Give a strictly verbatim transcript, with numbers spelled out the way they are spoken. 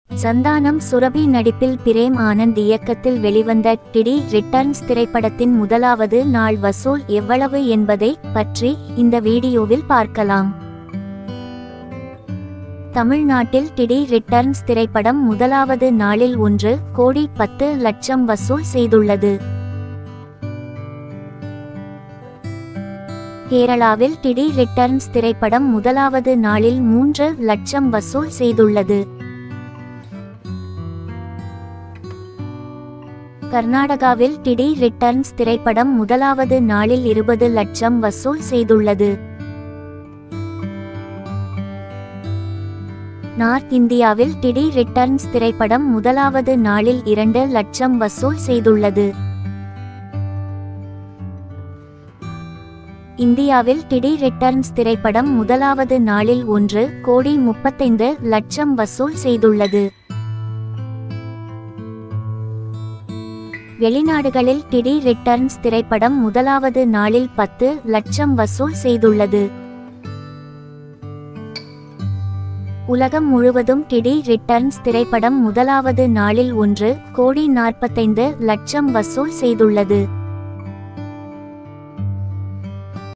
சந்தானம் சுரபி நடிப்பில் பிரேம் ஆனந்த் இயக்கத்தில் வெளிவந்த டிடி ரிட்டர்ன்ஸ் திரைப்படத்தின் முதலாவது நாள் வசூல் எவ்வளவு என்பதை பற்றி இந்த வீடியோவில் பார்க்கலாம். தமிழ்நாட்டில் டிடி ரிட்டர்ன்ஸ் திரைப்படம் முதலாவது நாளில் ஒன்று கோடி பத்து லட்சம் வசூல் செய்துள்ளது. கேரளாவில் டிடி ரிட்டர்ன்ஸ் திரைப்படம் முதலாவது நாளில் மூன்று லட்சம் வசூல் செய்துள்ளது. கர்நாடகாவில் டிடி ரிட்டர்ன்ஸ் திரைப்படம் முதலாவது நாளில் இருபது லட்சம் வசூல் செய்துள்ளது. நார்த் இந்தியாவில் டிடி ரிட்டர்ன்ஸ் திரைப்படம் முதலாவது நாளில் இரண்டு லட்சம் வசூல் செய்துள்ளது. இந்தியாவில் டிடி ரிட்டர்ன்ஸ் திரைப்படம் முதலாவது நாளில் ஒன்று கோடி முப்பத்தைந்து லட்சம் வசூல் செய்துள்ளது. வெளிநாடுகளில் டிடி ரிட்டர்ன்ஸ் திரைப்படம் முதலாவது நாளில் பத்து லட்சம் வசூல் செய்துள்ளது. உலகம் முழுவதும் டிடி ரிட்டர்ன்ஸ் திரைப்படம் முதலாவது நாளில் ஒன்று கோடி நாற்பத்தைந்து லட்சம் வசூல் செய்துள்ளது.